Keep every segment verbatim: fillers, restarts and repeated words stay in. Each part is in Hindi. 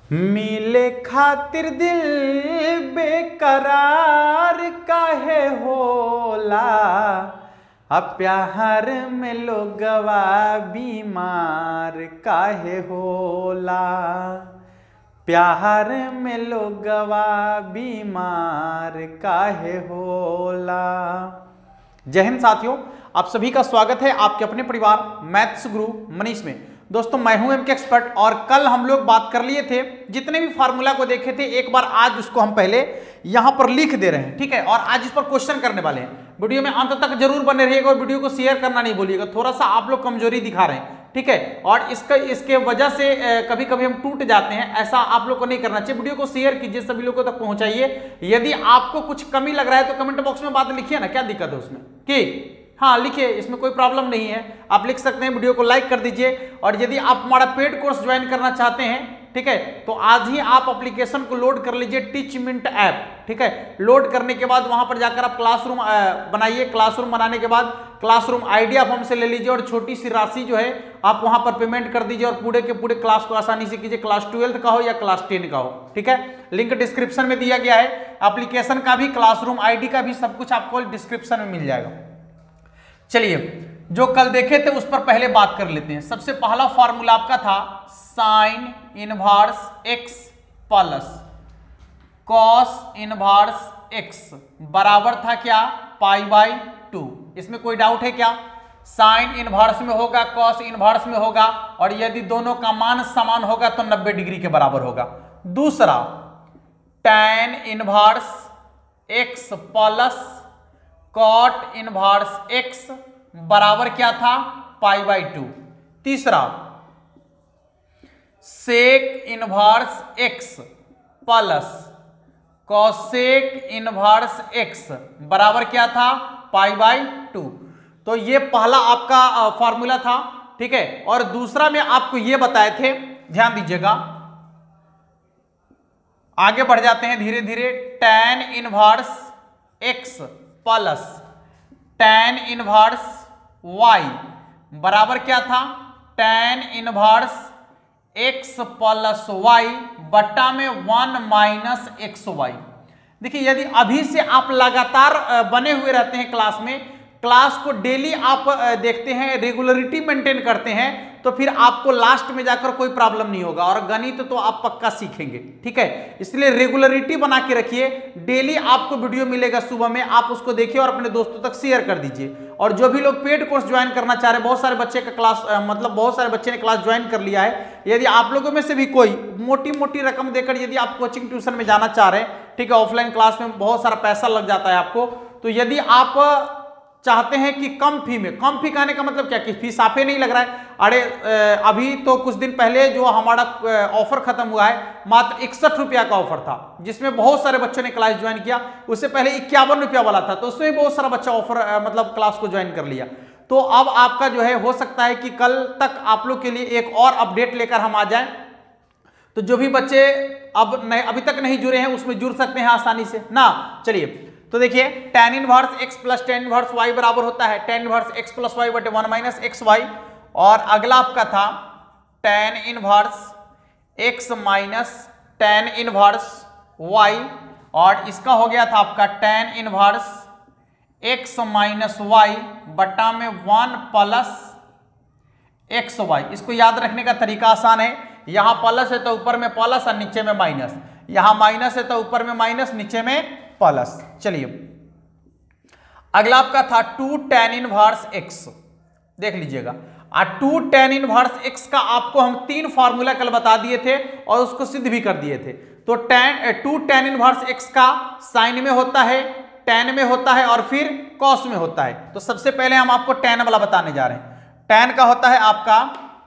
मिले खातिर दिल बेकरार काहे होला, अब प्यार में लोगवा बीमार काहे होला, प्यार में लोगवा बीमार काहे होला। जय हिंद साथियों, आप सभी का स्वागत है आपके अपने परिवार मैथ्स गुरु मनीष में। दोस्तों मैं हूं एमके एक्सपर्ट और कल हम लोग बात कर लिए थे, जितने भी फार्मूला को देखे थे एक बार आज उसको हम पहले यहां पर लिख दे रहे हैं, ठीक है। और आज इस पर क्वेश्चन करने वाले हैं। वीडियो में अंत तक जरूर बने रहिएगा और वीडियो को शेयर करना नहीं भूलिएगा, थोड़ा सा आप लोग कमजोरी दिखा रहे हैं, ठीक है। और इसका इसके वजह से कभी कभी हम टूट जाते हैं, ऐसा आप लोग को नहीं करना चाहिए। वीडियो को शेयर कीजिए, सभी लोगों तक पहुंचाइए। यदि आपको कुछ कमी लग रहा है तो कमेंट बॉक्स में बात लिखिए ना, क्या दिक्कत है उसमें कि हाँ लिखिए, इसमें कोई प्रॉब्लम नहीं है, आप लिख सकते हैं। वीडियो को लाइक कर दीजिए। और यदि आप हमारा पेड कोर्स ज्वाइन करना चाहते हैं, ठीक है, तो आज ही आप एप्लीकेशन को लोड कर लीजिए, टीचमिंट ऐप, ठीक है। लोड करने के बाद वहां पर जाकर आप क्लासरूम बनाइए। क्लासरूम बनाने के बाद क्लासरूम आइडिया आप हमसे ले लीजिए और छोटी सी राशि जो है आप वहां पर पेमेंट कर दीजिए और पूरे के पूरे क्लास को आसानी से कीजिए, क्लास ट्वेल्थ का हो या क्लास टेन का हो, ठीक है। लिंक डिस्क्रिप्शन में दिया गया है, एप्लीकेशन का भी, क्लासरूम आईडी का भी, सब कुछ आपको डिस्क्रिप्शन में मिल जाएगा। चलिए, जो कल देखे थे उस पर पहले बात कर लेते हैं। सबसे पहला फॉर्मूला आपका था sine inverse x plus cos inverse x बराबर था क्या, पाई बाई टू। इसमें कोई डाउट है क्या? साइन इनवर्स में होगा, कॉस इनवर्स में होगा, और यदि दोनों का मान समान होगा तो नब्बे डिग्री के बराबर होगा। दूसरा, tan inverse x plus cot inverse x बराबर क्या था, पाई बाई टू। तीसरा, sec inverse x plus cosec inverse x बराबर क्या था, पाई बाई टू। तो ये पहला आपका फॉर्मूला था, ठीक है। और दूसरा में आपको ये बताए थे, ध्यान दीजिएगा, आगे बढ़ जाते हैं धीरे धीरे। Tan inverse x plus tan inverse y बराबर क्या था, tan inverse x plus y बट्टा में वन माइनस एक्स वाई। देखिए, यदि अभी से आप लगातार बने हुए रहते हैं क्लास में, क्लास को डेली आप देखते हैं, रेगुलरिटी मेंटेन करते हैं, तो फिर आपको लास्ट में जाकर कोई प्रॉब्लम नहीं होगा और गणित तो आप पक्का सीखेंगे, ठीक है। इसलिए रेगुलरिटी बना के रखिए। डेली आपको वीडियो मिलेगा सुबह में, आप उसको देखिए और अपने दोस्तों तक शेयर कर दीजिए। और जो भी लोग पेड कोर्स ज्वाइन करना चाह रहे हैं, बहुत सारे बच्चे का क्लास मतलब बहुत सारे बच्चे ने क्लास ज्वाइन कर लिया है। यदि आप लोगों में से भी कोई मोटी मोटी रकम देकर यदि आप कोचिंग ट्यूशन में जाना चाह रहे हैं, ठीक है, ऑफलाइन क्लास में बहुत सारा पैसा लग जाता है आपको, तो यदि आप चाहते हैं कि कम फी में, कम फी कहने का मतलब क्या कि फी साफे नहीं लग रहा है। अरे अभी तो कुछ दिन पहले जो हमारा ऑफर खत्म हुआ है, मात्र इकसठ रुपया का ऑफर था, जिसमें बहुत सारे बच्चों ने क्लास ज्वाइन किया। उससे पहले इक्यावन रुपया वाला था, तो उसमें बहुत सारा बच्चा ऑफर मतलब क्लास को ज्वाइन कर लिया। तो अब आपका जो है, हो सकता है कि कल तक आप लोग के लिए एक और अपडेट लेकर हम आ जाएं। तो जो भी बच्चे अब नहीं अभी तक नहीं जुड़े हैं उसमें जुड़ सकते हैं आसानी से ना। चलिए, तो देखिए, tan inverse x plus tan inverse y बराबर होता है tan inverse x plus y बटे वन माइनस एक्स वाई। और अगला आपका था tan inverse x minus tan inverse y, और इसका हो गया था आपका tan inverse x minus y बटा में वन प्लस एक्स वाई। इसको याद रखने का तरीका आसान है, यहां प्लस है तो ऊपर में प्लस और नीचे में माइनस, यहां माइनस है तो ऊपर में माइनस, नीचे में प्लस। चलिए, अगला आपका था टू टैन इनवर्स एक्स, देख लीजिएगा। टू टैन इनवर्स एक्स का आपको हम तीन फार्मूला कल बता दिए थे और उसको सिद्ध भी कर दिए थे। तो tan two tan inverse x का साइन में होता है, टैन में होता है और फिर कॉस में होता है। तो सबसे पहले हम आपको टैन वाला बताने जा रहे हैं। टैन का होता है आपका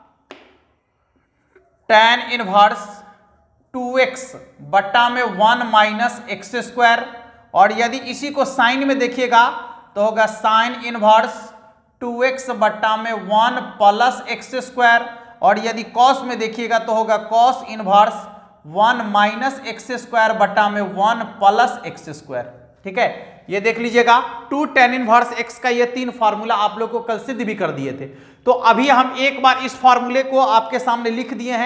टैन इनवर्स टू एक्स बट्टा में वन माइनस एक्स स्क्वायर, और यदि इसी को साइन में देखिएगा तो होगा साइन इनवर्स टू एक्स बट्टा में वन प्लस एक्स स्क्वायर, और यदि कॉस में देखिएगा तो होगा cos inverse one minus x square बट्टा में वन प्लस एक्स स्क्वायर, ठीक है। ये देख लीजिएगा, टू टेन इनवर्स एक्स का ये तीन फार्मूला आप लोग को कल सिद्ध भी कर दिए थे। तो अभी हम एक बार इस फार्मूले को आपके सामने लिख दिए हैं।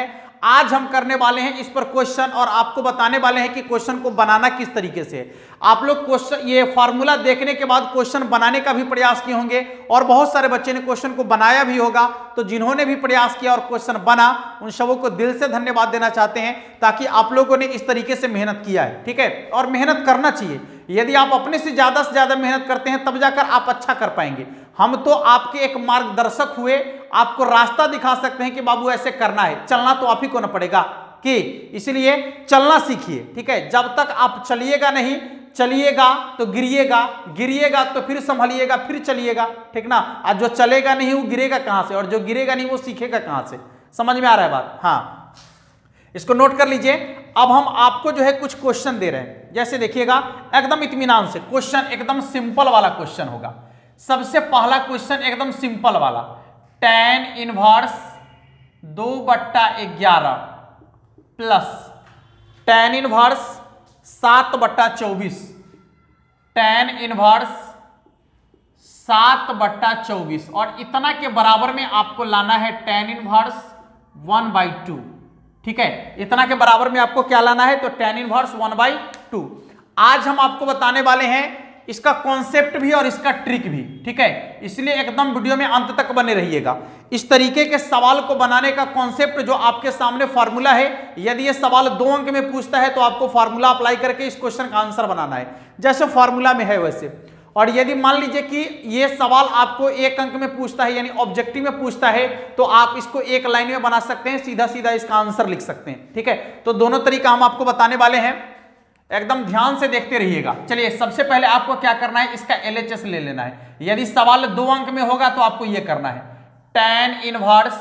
आज हम करने वाले हैं इस पर क्वेश्चन और आपको बताने वाले हैं कि क्वेश्चन को बनाना किस तरीके से है। आप लोग क्वेश्चन ये फार्मूला देखने के बाद क्वेश्चन बनाने का भी प्रयास किए होंगे और बहुत सारे बच्चे ने क्वेश्चन को बनाया भी होगा। तो जिन्होंने भी प्रयास किया और क्वेश्चन बना उन सबों को दिल से धन्यवाद देना चाहते हैं, ताकि आप लोगों ने इस तरीके से मेहनत किया है, ठीक है। और मेहनत करना चाहिए, यदि आप अपने से ज्यादा से ज्यादा मेहनत करते हैं तब जाकर आप अच्छा कर पाएंगे। हम तो आपके एक मार्गदर्शक हुए, आपको रास्ता दिखा सकते हैं कि बाबू ऐसे करना है, चलना तो आप ही को ना पड़ेगा कि, इसलिए चलना सीखिए, ठीक है। जब तक आप चलिएगा नहीं, चलिएगा तो गिरिएगा, गिरिएगा तो फिर संभलिएगा, फिर चलिएगा, ठीक ना। और जो चलेगा नहीं वो गिरेगा कहां से, और जो गिरेगा नहीं वो सीखेगा कहां से। समझ में आ रहा है बात? हाँ, इसको नोट कर लीजिए। अब हम आपको जो है कुछ क्वेश्चन दे रहे हैं, जैसे देखिएगा एकदम इत्मीनान से। क्वेश्चन एकदम सिंपल वाला क्वेश्चन होगा। सबसे पहला क्वेश्चन एकदम सिंपल वाला, टेन इनवर्स दो बट्टा ग्यारह प्लस टेन इनवर्स सात बट्टा चौबीस, टेन इनवर्स सात बट्टा चौबीस, और इतना के बराबर में आपको लाना है tan inverse one by two, ठीक है। इतना के बराबर में आपको क्या लाना है, तो tan inverse one by two. आज हम आपको बताने वाले हैं इसका कॉन्सेप्ट भी और इसका ट्रिक भी, ठीक है। इसलिए एकदम वीडियो में अंत तक बने रहिएगा। इस तरीके के सवाल को बनाने का कॉन्सेप्ट जो आपके सामने फार्मूला है, यदि ये सवाल दो अंक में पूछता है तो आपको फार्मूला अप्लाई करके इस क्वेश्चन का आंसर बनाना है, जैसे फार्मूला में है वैसे। और यदि मान लीजिए कि ये सवाल आपको एक अंक में पूछता है, यानी ऑब्जेक्टिव में पूछता है, तो आप इसको एक लाइन में बना सकते हैं, सीधा सीधा इसका आंसर लिख सकते हैं, ठीक है। तो दोनों तरीका हम आपको बताने वाले हैं, एकदम ध्यान से देखते रहिएगा। चलिए, सबसे पहले आपको क्या करना है, इसका एल एच एस ले लेना है। यदि सवाल दो अंक में होगा तो आपको यह करना है, टेन इनवर्स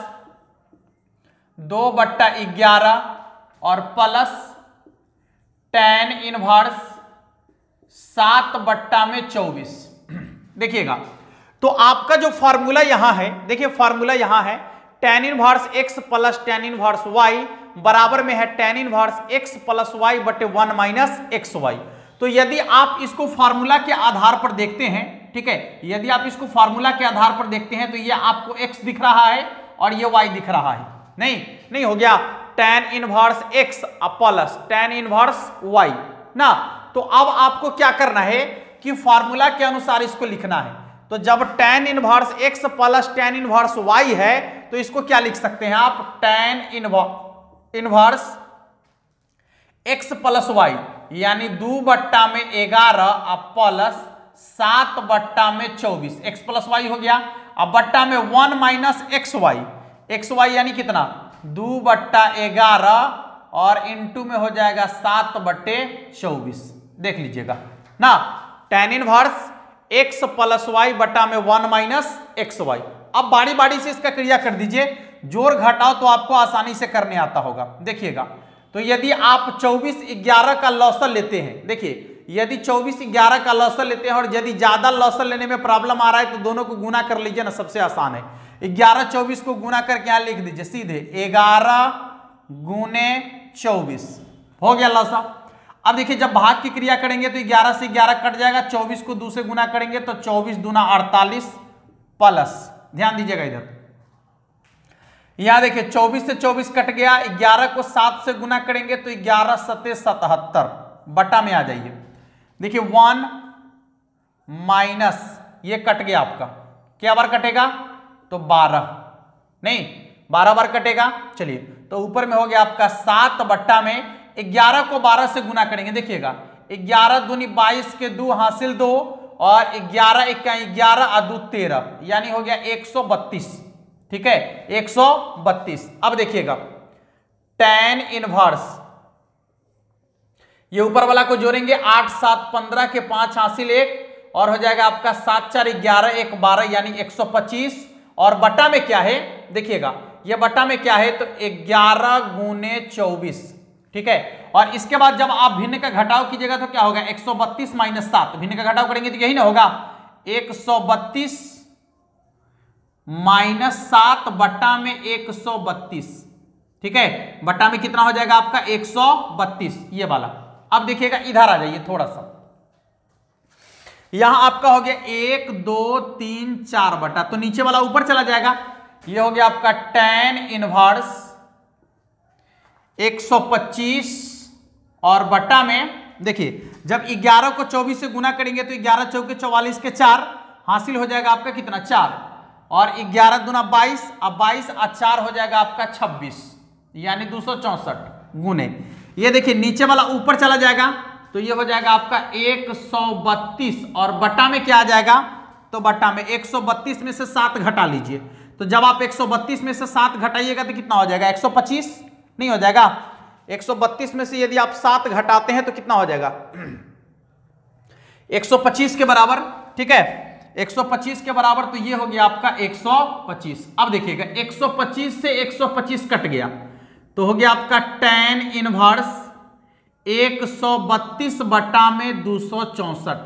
दो बट्टा ग्यारह और प्लस टेन इनवर्स सात बट्टा में चौबीस। देखिएगा, तो आपका जो फार्मूला यहां है, देखिए फार्मूला यहां है, tan inverse x plus tan inverse y बराबर में है tan inverse x plus y बटे वन माइनस एक्स वाई। तो यदि आप इसको फार्मूला के आधार पर देखते हैं, ठीक है, यदि आप इसको फार्मूला के आधार पर देखते हैं तो ये आपको एक्स दिख रहा है और ये वाई दिख रहा है। नहीं नहीं हो गया, tan inverse x plus tan inverse y ना। तो अब आपको क्या करना है कि फार्मूला के अनुसार इसको लिखना है। तो जब tan inverse x plus tan inverse y है तो इसको क्या लिख सकते हैं आप, tan inverse x plus y, यानी दो बट्टा में ग्यारह प्लस सात बट्टा में चौबीस, एक्स प्लस वाई हो गया। अब बट्टा में one minus x y, x y यानी कितना, दो बट्टा ग्यारह और इंटू में हो जाएगा सात बट्टे चौबीस। देख लीजिएगा ना, tan inverse x plus y बटा में वन माइनस एक्स वाई। अब बारी बारी से इसका क्रिया कर दीजिए, जोड़ घटाओ तो आपको आसानी से करने आता होगा। देखिएगा, तो यदि आप चौबीस ग्यारह का लॉसल लेते हैं, देखिए यदि चौबीस ग्यारह का लॉसल लेते हैं और यदि ज्यादा लॉसल लेने में प्रॉब्लम आ रहा है तो दोनों को गुना कर लीजिए ना, सबसे आसान है। ग्यारह चौबीस को गुना करके यहां लिख दीजिए सीधे, ग्यारह गुने चौबीस हो गया लॉसा। अब देखिए, जब भाग की क्रिया करेंगे तो ग्यारह से ग्यारह कट जाएगा, चौबीस को दो से गुना करेंगे तो चौबीस दूना अड़तालीस प्लस, ध्यान दीजिएगा इधर, यहां देखिए चौबीस से चौबीस कट गया, ग्यारह को सात से गुना करेंगे तो ग्यारह सत्ते सतहत्तर, बटा में आ जाइए। देखिए वन माइनस ये कट गया आपका, क्या बार कटेगा, तो बारह, नहीं बारह बार कटेगा। चलिए, तो ऊपर में हो गया आपका सात बट्टा में ग्यारह को बारह से गुना करेंगे। देखिएगा, ग्यारह दूनी बाईस के दो हासिल दो और ग्यारह एक ग्यारह और दो तेरह, यानी हो गया एक सौ बत्तीस, ठीक है, एक सौ बत्तीस। अब देखिएगा, टेन इनवर्स ये ऊपर वाला को जोड़ेंगे, आठ सात पंद्रह के पांच हासिल एक और हो जाएगा आपका सात चार ग्यारह एक बारह, यानी एक सौ पच्चीस। और बटा में क्या है, देखिएगा ये बटा में क्या है, तो ग्यारह गुने चौबीस, ठीक है। और इसके बाद जब आप भिन्न का घटाव कीजिएगा तो क्या होगा, एक सौ बत्तीस माइनस सात, भिन्न का घटाव करेंगे तो यही ना होगा, एक सौ बत्तीस माइनस सात बट्टा में एक सौ बत्तीस, ठीक है। बट्टा में कितना हो जाएगा आपका, एक सौ बत्तीस, ये वाला। अब देखिएगा इधर आ जाइए थोड़ा सा, यहां आपका हो गया एक दो तीन चार बटा, तो नीचे वाला ऊपर चला जाएगा, ये हो गया आपका टेन इनवर्स एक सौ पच्चीस और बट्टा में देखिए जब ग्यारह को चौबीस से गुना करेंगे तो ग्यारह चौके चौवालीस के चार हासिल हो जाएगा आपका कितना चार, और ग्यारह दूना बाईस, अब बाईस और चार हो जाएगा आपका छब्बीस, यानी दो सौ चौसठ गुने ये देखिए नीचे वाला ऊपर चला जाएगा तो ये हो जाएगा आपका एक सौ बत्तीस, और बट्टा में क्या आ जाएगा तो बट्टा में एक सौ बत्तीस में से सात घटा लीजिए, तो जब आप एक सौ बत्तीस में से सात घटाइएगा तो कितना हो जाएगा एक सौ पच्चीस नहीं हो जाएगा। एक सौ बत्तीस में से यदि आप सात घटाते हैं तो कितना हो जाएगा एक सौ पच्चीस के बराबर, ठीक है एक सौ पच्चीस के बराबर, तो ये हो गया आपका एक सौ पच्चीस। अब देखिएगा एक सौ पच्चीस से एक सौ पच्चीस कट गया तो हो गया आपका टेन इनवर्स एक सौ बत्तीस बटा में दो सौ चौसठ।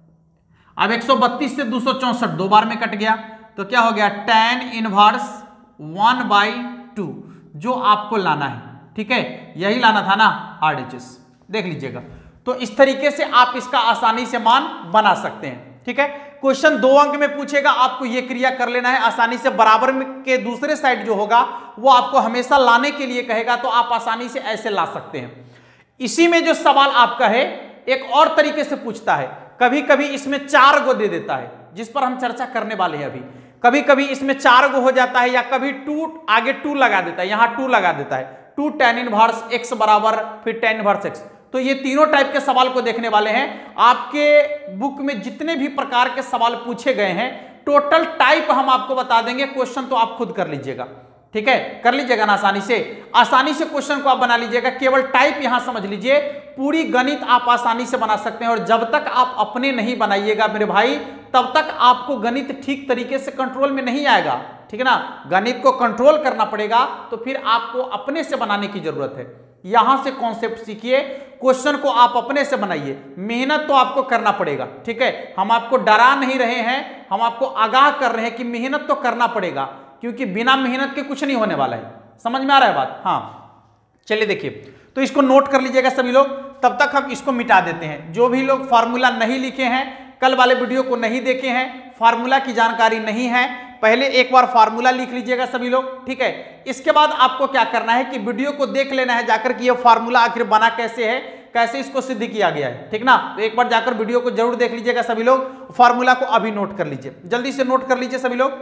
अब एक सौ बत्तीस से दो सौ चौसठ दो बार में कट गया तो क्या हो गया tan inverse one by two, जो आपको लाना है, ठीक है यही लाना था ना आरडीएचएस, देख लीजिएगा। तो इस तरीके से आप इसका आसानी से मान बना सकते हैं, ठीक है। क्वेश्चन दो अंक में पूछेगा, आपको यह क्रिया कर लेना है आसानी से। बराबर में के दूसरे साइड जो होगा वो आपको हमेशा लाने के लिए कहेगा, तो आप आसानी से ऐसे ला सकते हैं। इसी में जो सवाल आपका है एक और तरीके से पूछता है, कभी कभी इसमें चार गो दे देता है, जिस पर हम चर्चा करने वाले हैं अभी। कभी कभी इसमें चार गो हो जाता है, या कभी टू आगे टू लगा देता है, यहां टू लगा देता है, टू टेन इनवर्स एक्स बराबर फिर टेन इनवर्स एक्स। तो ये तीनों टाइप के सवाल को देखने वाले हैं। आपके बुक में जितने भी प्रकार के सवाल पूछे गए हैं टोटल टाइप हम आपको बता देंगे, क्वेश्चन तो आप खुद कर लीजिएगा, ठीक है कर लीजिएगा ना आसानी से। आसानी से क्वेश्चन को आप बना लीजिएगा, केवल टाइप यहां समझ लीजिए, पूरी गणित आप आसानी से बना सकते हैं। और जब तक आप अपने नहीं बनाइएगा मेरे भाई, तब तक आपको गणित ठीक तरीके से कंट्रोल में नहीं आएगा, ठीक है ना। गणित को कंट्रोल करना पड़ेगा, तो फिर आपको अपने से बनाने की जरूरत है। यहां से कॉन्सेप्ट सीखिए, क्वेश्चन को आप अपने से बनाइए, मेहनत तो आपको करना पड़ेगा, ठीक है। हम आपको डरा नहीं रहे हैं, हम आपको आगाह कर रहे हैं कि मेहनत तो करना पड़ेगा, क्योंकि बिना मेहनत के कुछ नहीं होने वाला है। समझ में आ रहा है बात? हाँ चलिए देखिए, तो इसको नोट कर लीजिएगा सभी लोग, तब तक हम इसको मिटा देते हैं। जो भी लोग फार्मूला नहीं लिखे हैं, कल वाले वीडियो को नहीं देखे हैं, फार्मूला की जानकारी नहीं है, पहले एक बार फार्मूला लिख लीजिएगा सभी लोग, ठीक है। इसके बाद आपको क्या करना है कि वीडियो को देख लेना है जाकर कि ये फार्मूला आखिर बना कैसे है, कैसे इसको सिद्ध किया गया है, ठीक ना। तो एक बार जाकर वीडियो को जरूर देख लीजिएगा सभी लोग। फार्मूला को अभी नोट कर लीजिए, जल्दी से नोट कर लीजिए सभी लोग।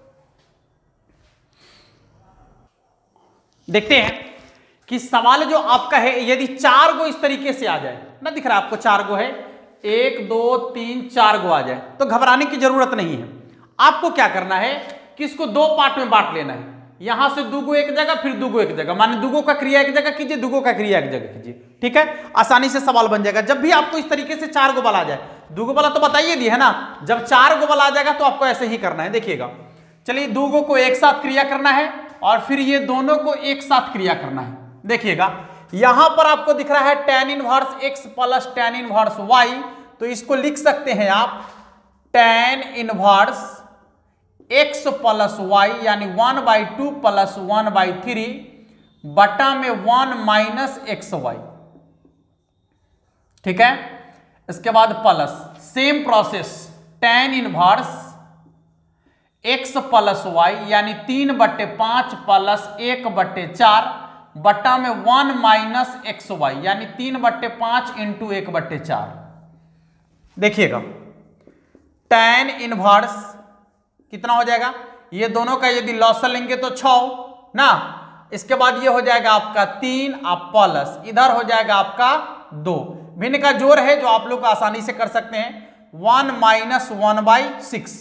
देखते हैं कि सवाल जो आपका है, यदि चार गो इस तरीके से आ जाए ना, दिख रहा है आपको चार गो है, एक दो तीन चार गो आ जाए तो घबराने की जरूरत नहीं है। आपको क्या करना है कि इसको दो पार्ट में बांट लेना है। यहां से दुगो एक जगह, फिर दुगो एक जगह, माने दुगो का क्रिया एक जगह कीजिए, दुगो का क्रिया एक जगह कीजिए, ठीक है। आसानी से सवाल बन जाएगा। जब भी आपको इस तरीके से चार गो वाला आ जाए, दुगो वाला तो बताइए दी है ना, जब चार गो वाला आ जाएगा तो आपको ऐसे ही करना है। देखिएगा, चलिए दुगो को एक साथ क्रिया करना है और फिर ये दोनों को एक साथ क्रिया करना है। देखिएगा यहां पर आपको दिख रहा है tan inverse x plus tan inverse y, तो इसको लिख सकते हैं आप tan inverse x plus y, यानी one by two plus one by three बटा में वन माइनस एक्स वाई, ठीक है। इसके बाद plus same process tan inverse x plus y, यानी तीन बट्टे पांच प्लस एक बट्टे चार बटा में वन माइनस एक्स वाई, यानी तीन बट्टे पांच इंटू एक बट्टे चार। देखिएगा टेन इनवर्स कितना हो जाएगा, ये दोनों का यदि लॉसल लेंगे तो छह ना, इसके बाद ये हो जाएगा आपका तीन, आप प्लस इधर हो जाएगा आपका दो, भिन्न का जोड़ है जो आप लोग आसानी से कर सकते हैं, one minus one by six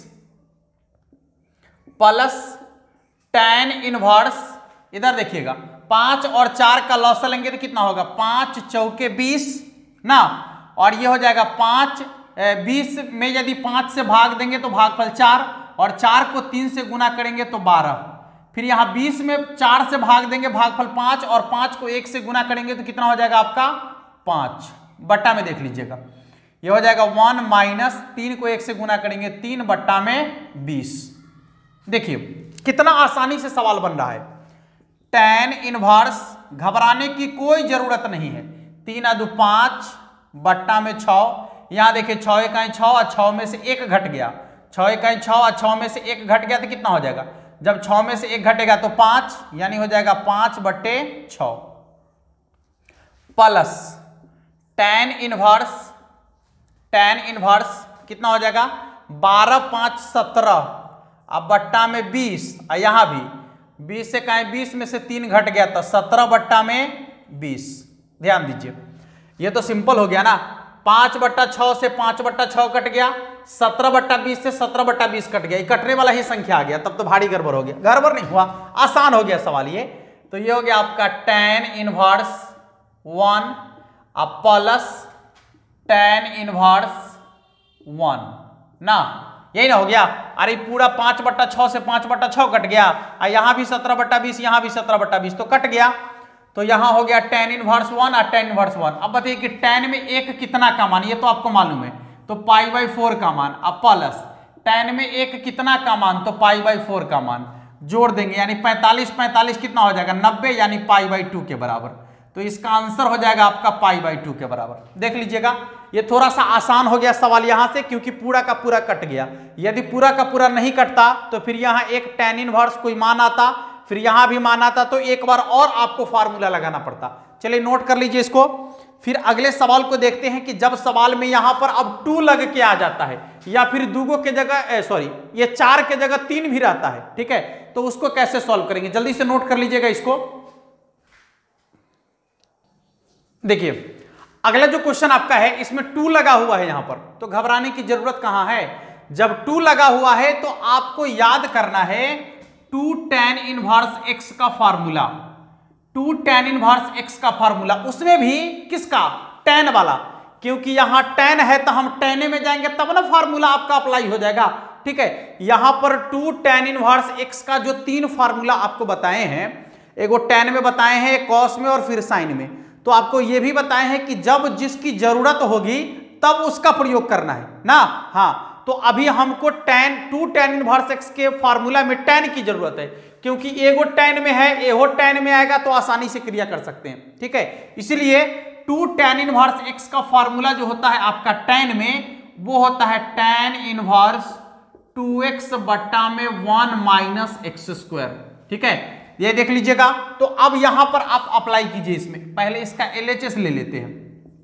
plus tan inverse, इधर देखिएगा पांच और चार का लॉसल लेंगे तो कितना होगा, पांच चौके बीस ना, और ये हो जाएगा पांच बीस में यदि पांच से भाग देंगे तो भागफल चार, और चार को तीन से गुना करेंगे तो बारह, फिर यहां बीस में चार से भाग देंगे भागफल पांच, और पांच को एक से गुना करेंगे तो कितना हो जाएगा आपका पांच, बट्टा में देख लीजिएगा ये हो जाएगा वन माइनस तीन को एक से गुना करेंगे तीन बट्टा में बीस। देखिए कितना आसानी से सवाल बन रहा है। टेन इनवर्स, घबराने की कोई जरूरत नहीं है, तीन आदू पांच बट्टा में छह, यहां देखिए छह इकाई छह और छह में से एक घट गया, छह इकाई छह और छह में से एक घट गया तो कितना हो जाएगा, जब छह में से एक घटेगा तो पांच, यानी हो जाएगा पांच बट्टे छह, plus tan inverse tan inverse कितना हो जाएगा बारह पांच सत्रह, अब बट्टा में बीस, और यहां भी बीस से कहें बीस में से तीन घट गया तो सत्रह बट्टा में बीस। ध्यान दीजिए ये तो सिंपल हो गया ना, पांच बट्टा छह से पांच बट्टा छह कट गया, सत्रह बट्टा बीस से सत्रह बट्टा बीस कट गया, ये कटने वाला ही संख्या आ गया, तब तो भारी गड़बड़ हो गया। गड़बड़ नहीं हुआ, आसान हो गया सवाल ये। तो ये हो गया आपका टेन इनवर्स वन अब प्लस टेन इनवर्स वन ना, यही ना हो गया। अरे पूरा पांच बट्टा छह से पांच बट्टा छह कट गया, और यहां भी सत्रह बट्टा बीस, यहां भी सत्रह बट्टा बीस, तो कट गया। तो यहां हो गया टेन इनवर्स वन और टेन इनवर्स वन। अब बताइए कि टेन में एक कितना का मान, ये तो आपको मालूम है, तो पाई बाई फोर का मान। अब प्लस टेन में एक कितना का मान, तो पाई बाई फोर का मान जोड़ देंगे, यानी पैंतालीस पैंतालीस कितना हो जाएगा नब्बे, यानी पाई बाई टू के बराबर। तो इसका आंसर हो जाएगा आपका पाई बाई टू के बराबर। देख लीजिएगा ये थोड़ा सा आसान हो गया सवाल यहां से, क्योंकि पूरा का पूरा कट गया। यदि पूरा का पूरा नहीं कटता तो फिर यहां एक टेन इनवर्स कोई मान आता, फिर यहां भी मान आता, तो एक बार और आपको फार्मूला लगाना पड़ता। चलिए नोट कर लीजिए इसको। फिर अगले सवाल को देखते हैं कि जब सवाल में यहां पर अब टू लग के आ जाता है, या फिर दूगो के जगह सॉरी ये चार के जगह तीन भी रहता है, ठीक है, तो उसको कैसे सॉल्व करेंगे, जल्दी से नोट कर लीजिएगा इसको। देखिए अगला जो क्वेश्चन आपका है इसमें टू लगा हुआ है यहां पर, तो घबराने की जरूरत कहां है। जब टू लगा हुआ है तो आपको याद करना है टू टेन इनवर्स एक्स का formula, two tan inverse x का फार्मूला, उसमें भी किसका, टेन वाला, क्योंकि यहां टेन है तो हम टेन में जाएंगे तब ना फार्मूला आपका अप्लाई हो जाएगा, ठीक है। यहां पर टू टेन इनवर्स एक्स का जो तीन फार्मूला आपको बताए हैं, एगो टेन में बताए हैं, एक कॉस में और फिर साइन में, तो आपको यह भी बताए हैं कि जब जिसकी जरूरत होगी तब उसका प्रयोग करना है ना। हाँ, तो अभी हमको tan two tan inverse x के फार्मूला में टेन की जरूरत है, क्योंकि एगो टेन में है, एगो टेन में आएगा तो आसानी से क्रिया कर सकते हैं, ठीक है। इसलिए टू टेन इनवर्स एक्स का फार्मूला जो होता है आपका टेन में, वो होता है टेन इनवर्स टू एक्स बट्टा में वन माइनस एक्स स्क्वायर, ठीक है। ये देख लीजिएगा। तो अब यहां पर आप अप्लाई कीजिए इसमें, पहले इसका एलएचएस ले लेते हैं।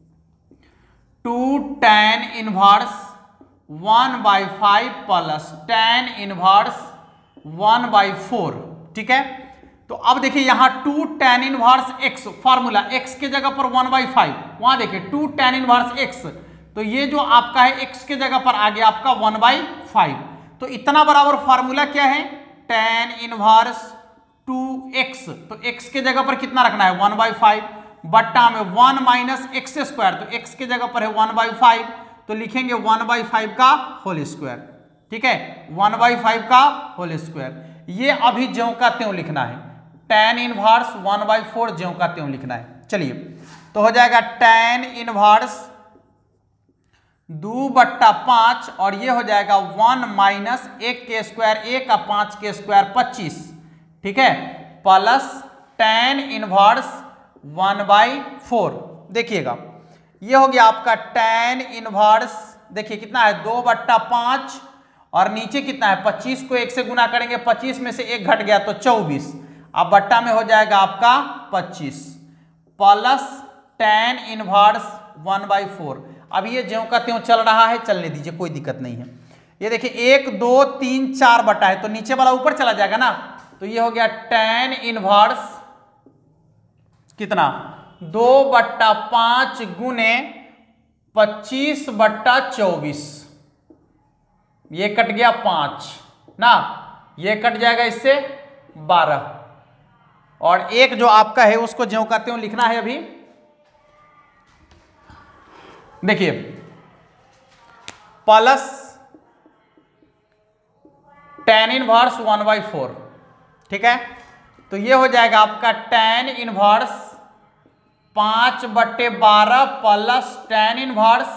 Two tan inverse one by five plus tan inverse one by four, ठीक है। तो अब देखिए यहां two tan inverse x formula, x के जगह पर वन बाई फाइव, वहां देखिए टू टेन इनवर्स एक्स, तो ये जो आपका है एक्स के जगह पर आ गया आपका वन बाई फाइव। तो इतना बराबर फार्मूला क्या है, टेन इनवर्स टू एक्स, तो x के जगह पर कितना रखना है वन बाई फाइव, बट्टा में वन माइनस एक्स स्क्वायर, तो x के जगह पर है वन बाई फाइव, तो लिखेंगे वन बाई फाइव का होल स्क्वायर, ठीक है, वन बाई फाइव का होल स्क्वायर। ये अभी ज्यों का त्यों लिखना है, tan inverse one by four ज्यों का त्यों लिखना है। चलिए तो हो जाएगा टेन इनवर्स दो बट्टा पांच, और ये हो जाएगा वन माइनस एक के स्क्वायर, एक का पांच के स्क्वायर पच्चीस, ठीक है, plus tan inverse one by four. देखिएगा ये हो गया आपका टेन इनवर्स, देखिए कितना है दो बट्टा पांच, और नीचे कितना है पच्चीस को एक से गुना करेंगे, पच्चीस में से एक घट गया तो चौबीस, अब बट्टा में हो जाएगा आपका पच्चीस, plus tan inverse one by four. अब ये ज्यों का त्यों चल रहा है, चलने दीजिए, कोई दिक्कत नहीं है। ये देखिए एक दो तीन चार बटा है, तो नीचे वाला ऊपर चला जाएगा ना, तो ये हो गया टेन इनवर्स कितना दो बट्टा पांच गुने पच्चीस बट्टा चौबीस, ये कट गया पांच ना, ये कट जाएगा इससे बारह, और एक जो आपका है उसको ज्यों का त्यों लिखना है। अभी देखिए plus tan inverse one by four, ठीक है, तो ये हो जाएगा आपका टेन इनवर्स पांच बट्टे बारह प्लस टेन इनवर्स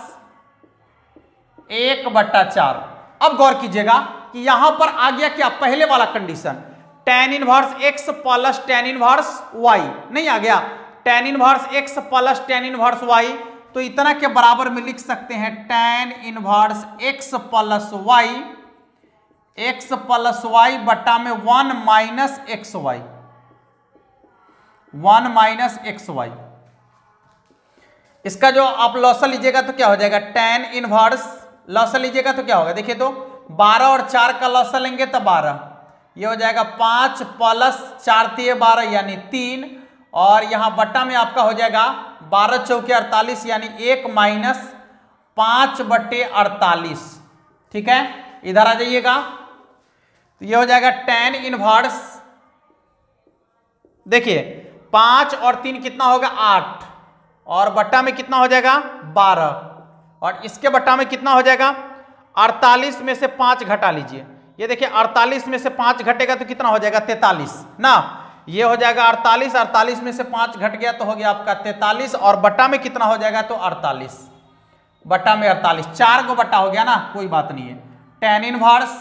एक बट्टा चार। अब गौर कीजिएगा कि यहां पर आ गया क्या, पहले वाला condition, tan inverse x plus tan inverse y नहीं आ गया, tan inverse x plus tan inverse y, तो इतना के बराबर में लिख सकते हैं tan inverse x plus y, x plus y बट्टा में one minus x y, one minus x y, इसका जो आप लॉसल लीजिएगा तो क्या हो जाएगा, टेन इनवर्स लॉसल लीजिएगा तो क्या होगा, देखिए तो बारह और चार का लॉसल लेंगे तो बारह, ये हो जाएगा पाँच प्लस चार तिये बारह यानी तीन, और यहाँ बट्टा में आपका हो जाएगा बारह चौके अड़तालीस यानी एक माइनस पाँच बट्टे अड़तालीस। ठीक है, इधर आ जाइएगा तो ये हो जाएगा टेन इनवर्स, देखिए पाँच और तीन कितना होगा आठ, और बट्टा में कितना हो जाएगा बारह, और इसके बट्टा में कितना हो जाएगा अड़तालीस में से पाँच घटा लीजिए, ये देखिए अड़तालीस में से पाँच घटेगा तो कितना हो जाएगा तैंतालीस ना, ये हो जाएगा अड़तालीस, अड़तालीस में से पाँच घट गया तो हो गया आपका तैंतालीस, और बट्टा में कितना हो जाएगा तो अड़तालीस, बट्टा में अड़तालीस, चार को बट्टा हो गया ना, कोई बात नहीं है। टेन इनवर्स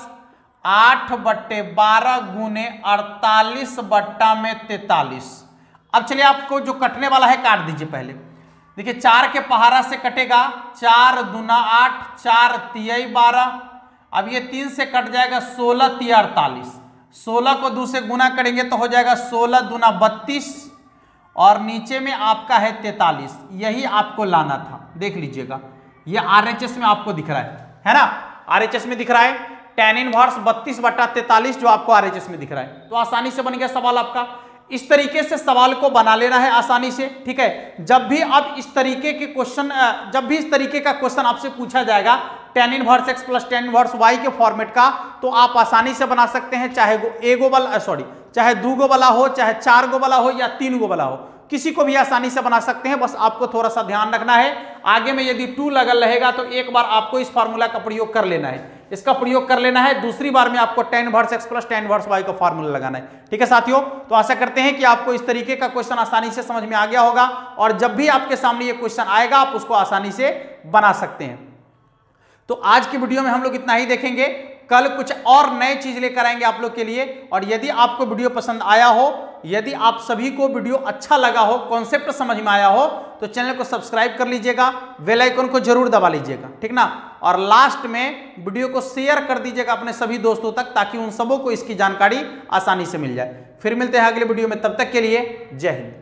आठ बट्टे बारह गुने अड़तालीस बट्टा में तैंतालीस। अब चलिए आपको जो कटने वाला है काट दीजिए पहले, देखिए चार के पहाड़ा से कटेगा, चार दूना आठ, चार तियाई बारह, अब ये तीन से कट जाएगा सोलह तिया अड़तालीस, सोलह को दो से गुना करेंगे तो हो जाएगा सोलह दूना बत्तीस, और नीचे में आपका है तैंतालीस, यही आपको लाना था। देख लीजिएगा ये आरएचएस में आपको दिख रहा है है ना, आरएचएस में दिख रहा है टेन इनवर्स बत्तीस बट्टा तैंतालीस जो आपको आरएचएस में दिख रहा है। तो आसानी से बन गया सवाल आपका। इस तरीके से सवाल को बना लेना है आसानी से। ठीक है, जब भी अब इस तरीके के क्वेश्चन जब भी इस तरीके का क्वेश्चन आपसे पूछा जाएगा tan inverse x plus tan inverse y के फॉर्मेट का, तो आप आसानी से बना सकते हैं, चाहे एगो वाला सॉरी चाहे दो गो वाला हो, चाहे चार गो वाला हो या तीन गो वाला हो, किसी को भी आसानी से बना सकते हैं। बस आपको थोड़ा सा ध्यान रखना है, आगे में यदि टू लगल रहेगा तो एक बार आपको इस फार्मूला का प्रयोग कर लेना है, इसका प्रयोग कर लेना है, दूसरी बार में आपको tan inverse x plus tan inverse y का फार्मूला लगाना है। ठीक है साथियों, तो आशा करते हैं कि आपको इस तरीके का क्वेश्चन आसानी से समझ में आ गया होगा, और जब भी आपके सामने ये क्वेश्चन आएगा आप उसको आसानी से बना सकते हैं। तो आज की वीडियो में हम लोग इतना ही देखेंगे, कल कुछ और नए चीज लेकर आएंगे आप लोग के लिए। और यदि आपको वीडियो पसंद आया हो, यदि आप सभी को वीडियो अच्छा लगा हो, कॉन्सेप्ट समझ में आया हो, तो चैनल को सब्सक्राइब कर लीजिएगा, बेल आइकन को जरूर दबा लीजिएगा, ठीक ना। और लास्ट में वीडियो को शेयर कर दीजिएगा अपने सभी दोस्तों तक, ताकि उन सबों को इसकी जानकारी आसानी से मिल जाए। फिर मिलते हैं अगले वीडियो में, तब तक के लिए जय हिंद।